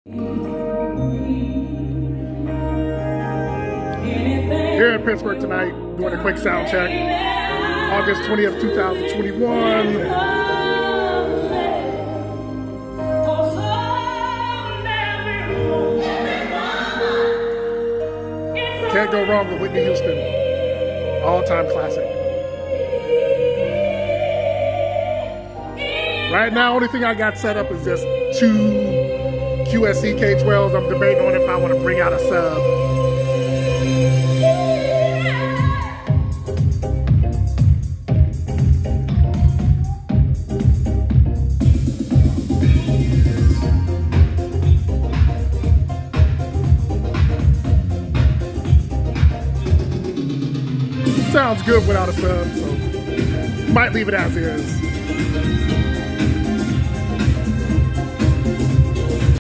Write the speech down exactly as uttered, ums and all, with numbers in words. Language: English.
Here in Pittsburgh tonight, doing a quick sound check. August twentieth, two thousand twenty-one. Can't go wrong with Whitney Houston. All-time classic. Right now, only thing I got set up is just two Q S C K twelves. I'm debating on if I want to bring out a sub. Sounds good without a sub, so might leave it as is.